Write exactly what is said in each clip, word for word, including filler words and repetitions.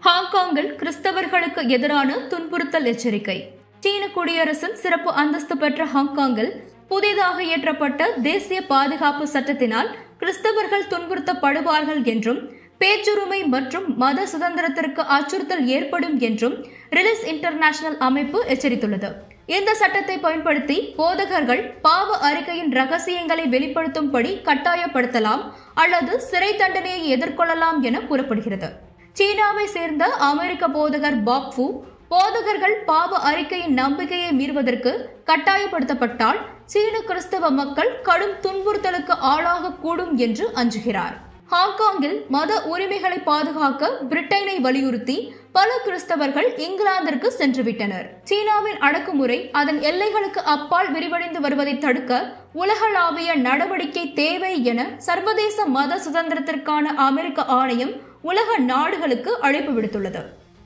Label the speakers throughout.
Speaker 1: ஹாங்காங்கில் கிறிஸ்தவர்களுக்கு எதிரான துன்புறுத்தல் எச்சரிக்கை. சீன குடியரசின் சிறப்பு அந்தஸ்து பெற்ற ஹாங்காங்கில் புதிதாக இயற்றப்பட்ட தேசிய பாதுகாப்பு சட்டத்தினால் கிறிஸ்தவர்கள் துன்புறுத்தப்படுவார்கள் என்றும் பேச்சுரிமை மற்றும் மத சுதந்திரத்திற்கு அச்சுறுத்தல் ஏற்படும் என்றும் ரிலீஸ் இன்டர்நேஷனல் அமைப்பு எச்சரித்துள்ளது. இந்த சட்டத்தை பயன்படுத்தி போதகர்கள் பாவ அறிக்கையின் ரகசியங்களை வெளிப்படுத்தும்படி கட்டாயப்படுத்தலாம் அல்லது சிறை தண்டனையை எதிர்கொள்ளலாம் என கூறப்படுகிறது. சீனாவை சேர்ந்த அமெரிக்க போதகர் பாப் ஃபு போதகர்கள் பாவ அறிக்கையின் நம்பிக்கையை மீறுவதற்கு கட்டாயப்படுத்தப்பட்டால் சீன கிறிஸ்தவ மக்கள் கடும் துன்புறுத்தலுக்கு ஆளாகக்கூடும் என்று அஞ்சுகிறார். ஹாங்காங்கில் மத உரிமைகளை பாதுகாக்க பிரிட்டனை வலியுறுத்தி பல கிறிஸ்தவர்கள் இங்கிலாந்திற்கு சென்றுவிட்டனர். சீனாவின் அடக்குமுறை அதன் எல்லைகளுக்கு அப்பால் விரிவடைந்து வருவதை தடுக்க உலகளாவிய நடவடிக்கை தேவை என சர்வதேச மத சுதந்திரத்திற்கான அமெரிக்க ஆணையம் உலக நாடுகளுக்கு அழைப்பு விடுத்துள்ளது.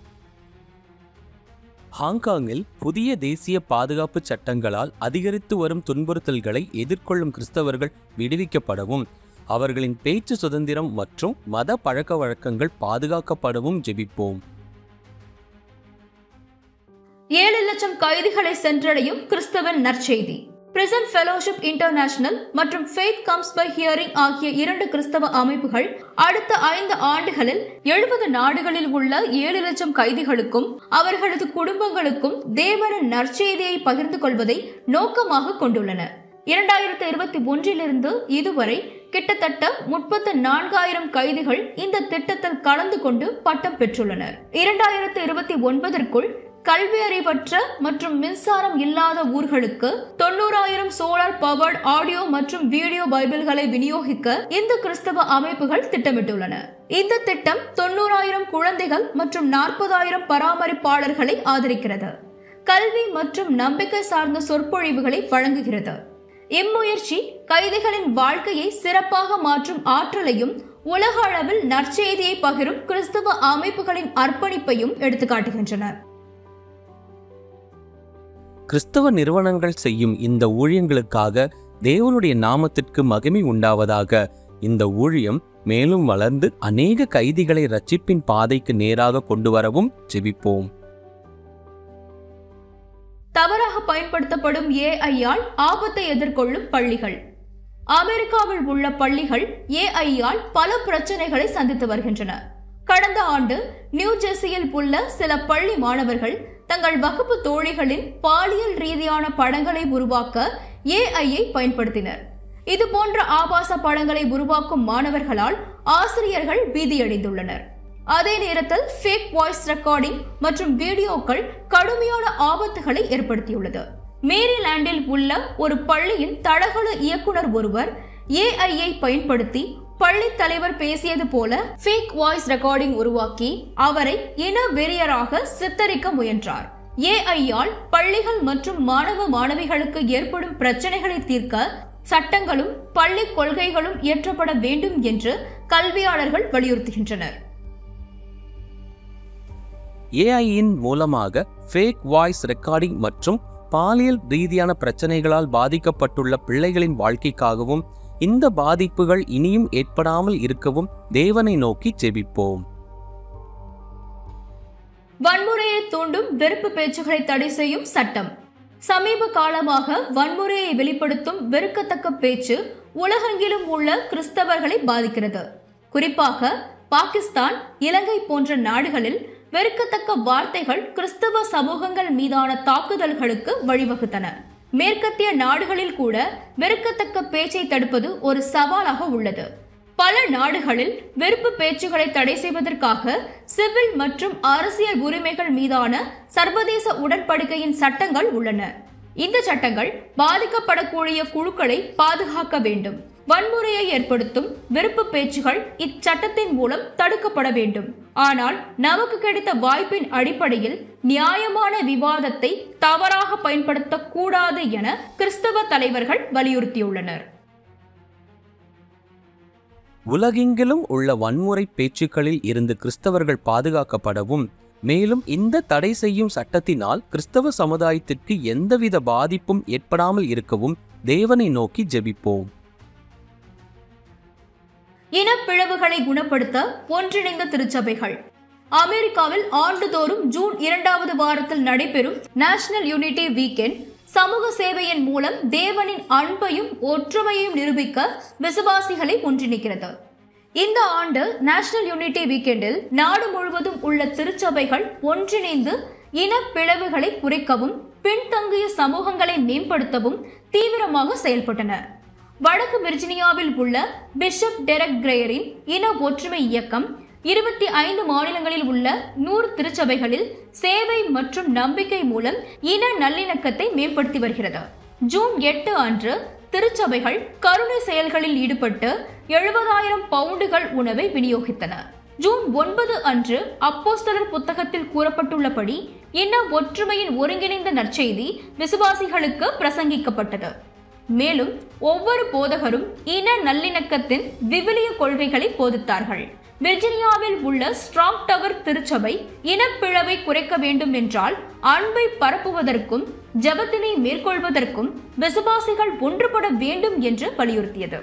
Speaker 2: ஹாங்காங்கில் புதிய தேசிய பாதுகாப்பு சட்டங்களால் அதிகரித்து வரும் துன்புறுத்தல்களை எதிர்கொள்ளும் கிறிஸ்தவர்கள் விடுவிக்கப்படவும் அவர்களின் பேச்சு சுதந்திரம் மற்றும் மத பழக்க வழக்கங்கள் பாதுகாக்கப்படவும் ஜெபிப்போம்.
Speaker 1: ஏழு லட்சம் கைதிகளை சென்றடையும் கிறிஸ்தவன் நற்செய்தி. பிரிசன் ஃபெலோஷிப் இன்டர்நேஷனல் மற்றும் ஃபெய்த் கம்ஸ் பை ஹியரிங் ஆகிய இரண்டு கிறிஸ்தவ அமைப்புகள் அடுத்த ஐந்து ஆண்டுகளில் எழுபது நாடுகளில் உள்ள ஏழு லட்சம் கைதிகளுக்கும் அவர்களது குடும்பங்களுக்கும் தேவனின் நற்செய்தியை பகிர்ந்து கொள்வதை நோக்கமாக கொண்டுள்ளன. இரண்டாயிரத்தி இருபத்தி ஒன்றிலிருந்து இதுவரை கிட்டத்தட்ட முப்பத்தி நான்காயிரம் கைதிகள் இந்த திட்டத்தில் கலந்து கொண்டு பட்டம் பெற்றுள்ளனர். இரண்டாயிரத்தி இருபத்தி ஒன்பதற்குள் கல்வி அறிவற்ற மற்றும் மின்சாரம் இல்லாத ஊர்களுக்கு தொண்ணூறாயிரம் சோலார் பவர்ட் ஆடியோ மற்றும் வீடியோ பைபிள்களை விநியோகிக்க இந்த கிறிஸ்தவ அமைப்புகள் திட்டமிட்டுள்ளன. இந்த திட்டம் தொண்ணூறாயிரம் குழந்தைகள் மற்றும் நாற்பதாயிரம் பராமரிப்பாளர்களை ஆதரிக்கிறது. கல்வி மற்றும் நம்பிக்கை சார்ந்த சொற்பொழிவுகளை வழங்குகிறது. இம்முயற்சி கைதிகளின் வாழ்க்கையை சிறப்பாக மாற்றும் ஆற்றலையும் உலக அளவில் நற்செய்தியை பகிரும் கிறிஸ்தவ அமைப்புகளின் அர்ப்பணிப்பையும் எடுத்துக்காட்டுகின்றன.
Speaker 2: கிறிஸ்தவ நிறுவனங்கள் செய்யும் இந்த ஊழியங்களுக்காக தேவனுடைய நாமத்திற்கு மகிமை உண்டாவதாக. இந்த ஊழியம் மேலும் வளர்ந்து அநேக கைதிகளை ரட்சிப்பின் பாதைக்கு நேராக கொண்டு வரவும் ஜெபிப்போம்.
Speaker 1: தவறாக பயன்படுத்தப்படும் ஏஐயால் ஆபத்தை எதிர்கொள்ளும் பள்ளிகள். அமெரிக்காவில் உள்ள பள்ளிகள் ஏஐயால் பல பிரச்சனைகளை சந்தித்து வருகின்றன. கடந்த ஆண்டு நியூ ஜெர்சியில் உள்ள சில பள்ளி மாணவர்கள் தங்கள் வகுப்பு தோழிகளின் பாலியல் ரீதியான படங்களை உருவாக்க ஏஐயை பயன்படுத்தினர். இது போன்ற ஆபாச படங்களை உருவாக்கும் மாணவர்களால் ஆசிரியர்கள் பீதியடைந்துள்ளனர். அதே நேரத்தில் ஃபேக் வாய்ஸ் ரெக்கார்டிங் மற்றும் வீடியோக்கள் கடுமையான ஆபத்துகளை ஏற்படுத்தியுள்ளது. மேரிலாண்டில் உள்ள ஒரு பள்ளியின் தடகள இயக்குனர் ஒருவர் ஏஐயை பயன்படுத்தி பள்ளி தலைவர் பேசியது போல ஃபேக் வாய்ஸ் ரெக்கார்டிங் உருவாக்கி அவரை இன வெறியராக சித்தரிக்க முயன்றார். ஏஐயால் பள்ளிகள் மற்றும் மாணவ மாணவிகளுக்கு ஏற்படும் பிரச்சனைகளை தீர்க்க சட்டங்களும் பள்ளி கொள்கைகளும் இயற்றப்பட வேண்டும் என்று கல்வியாளர்கள் வலியுறுத்துகின்றனர்.
Speaker 2: ஏஐயின் மூலமாக ஃபேக் வாய்ஸ் ரெக்கார்டிங் மற்றும் பாலியல் ரீதியான பிரச்சனைகளால் பாதிக்கப்பட்டுள்ள பிள்ளைகளின் வாழ்க்கைக்காகவும் இந்த பாதிப்புகள் இனியும் ஏற்படாமல் இருக்கவும் தேவனை நோக்கி ஜெபிப்போம்.
Speaker 1: வன்முறையை தூண்டும் வெறுப்பு பேச்சுகளை தடை செய்யும் சட்டம். சமீப காலமாக வன்முறையை வெளிப்படுத்தும் வெறுக்கத்தக்க பேச்சு உலகெங்கிலும் உள்ள கிறிஸ்தவர்களை பாதிக்கிறது. குறிப்பாக பாகிஸ்தான், இலங்கை போன்ற நாடுகளில் வெறுக்கத்தக்க வார்த்தைகள் கிறிஸ்தவ சமூகங்கள் மீதான தாக்குதல்களுக்கு வழிவகுத்தன. மேற்கத்திய நாடுகளில் கூட வெறுக்கத்தக்க பேச்சை தடுப்பது ஒரு சவாலாக உள்ளது. பல நாடுகளில் வெறுப்பு பேச்சுகளை தடை செய்வதற்காக சிவில் மற்றும் அரசியல் உரிமைகள் மீதான சர்வதேச உடன்படிக்கையின் சட்டங்கள் உள்ளன. இந்த சட்டங்கள் பாதிக்கப்படக்கூடிய குழுக்களை பாதுகாக்க வேண்டும். வன்முறையை ஏற்படுத்தும் வெறுப்பு பேச்சுகள் இச்சட்டத்தின் மூலம் தடுக்கப்பட வேண்டும். ஆனால் நமக்கு கிடைத்த வாய்ப்பின் அடிப்படையில் நியாயமான விவாதத்தை தவறாக பயன்படுத்தக் கூடாது என கிறிஸ்தவ தலைவர்கள் வலியுறுத்தியுள்ளனர்.
Speaker 2: உலகெங்கிலும் உள்ள வன்முறை பேச்சுக்களில் இருந்து கிறிஸ்தவர்கள் பாதுகாக்கப்படவும் மேலும் இந்த தடை செய்யும் சட்டத்தினால் கிறிஸ்தவ சமுதாயத்திற்கு எந்தவித பாதிப்பும் ஏற்படாமல் இருக்கவும் தேவனை நோக்கி ஜெபிப்போம்.
Speaker 1: இனப்பிளவுகளை குணப்படுத்த ஒன்றிணைந்த திருச்சபைகள். அமெரிக்காவில் ஆண்டுதோறும் ஜூன் இரண்டாவது வாரத்தில் நடைபெறும் நேஷனல் யூனிட்டி வீக்கெண்ட் சமூக சேவையின் மூலம் தேவனின் அன்பையும் ஒற்றுமையையும் நிரூபிக்க விசுவாசிகளை ஒன்றிணைக்கிறது. இந்த ஆண்டு நேஷனல் யூனிட்டி வீக்கெண்டில் நாடு முழுவதும் உள்ள திருச்சபைகள் ஒன்றிணைந்து இன பிளவுகளை குறைக்கவும் பின்தங்கிய சமூகங்களை மேம்படுத்தவும் தீவிரமாக செயல்பட்டன. வடக்கு விர்ஜீனியாவில் உள்ள பிஷப் டெரக் கிரேயரின் இன ஒற்றுமை இயக்கம் இருபத்தி ஐந்து மாநிலங்களில் உள்ள நூறு திருச்சபைகளில் சேவை மற்றும் நம்பிக்கை மூலம் இன நல்லிணக்கத்தை மேம்படுத்தி வருகிறது. ஜூன் எட்டு அன்று திருச்சபைகள் கருணை செயல்களில் ஈடுபட்டு எழுபதாயிரம் பவுண்டுகள் உணவை விநியோகித்தன. ஜூன் ஒன்பது அன்று அப்போஸ்தலர் புத்தகத்தில் கூறப்பட்டுள்ளபடி இன ஒற்றுமையின் ஒருங்கிணைந்த நற்செய்தி விசுவாசிகளுக்கு பிரசங்கிக்கப்பட்டது. மேலும் ஒவ்வொரு போதகரும் இன நல்லிணக்கத்தின் விவிலிய கொள்கைகளை போதித்தார்கள். விர்ஜீனியாவில் உள்ள ஸ்ட்ராங் டவர் திருச்சபை இனப்பிளவை குறைக்க வேண்டும் என்றால் அன்பை பரப்புவதற்கும் ஜெபத்தினை மேற்கொள்வதற்கும் விசுவாசிகள் ஒன்றுபட வேண்டும் என்று வலியுறுத்தியது.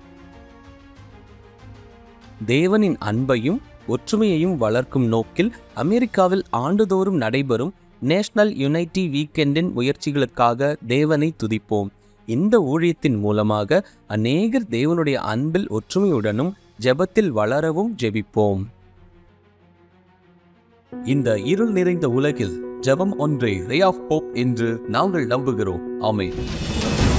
Speaker 2: தேவனின் அன்பையும் ஒற்றுமையையும் வளர்க்கும் நோக்கில் அமெரிக்காவில் ஆண்டுதோறும் நடைபெறும் நேஷனல் யுனைட்டி வீக்கெண்டின் முயற்சிகளுக்காக தேவனை துதிப்போம். இந்த ஊழியத்தின் மூலமாக அநேகர் தேவனுடைய அன்பில் ஒற்றுமையுடனும் ஜெபத்தில் வளரவும் ஜெபிப்போம். இந்த இருள் நிறைந்த உலகில் ஜெபம் ஒன்றே ரே ஆஃப் ஹோப் என்று நாங்கள் நம்புகிறோம். ஆமென்.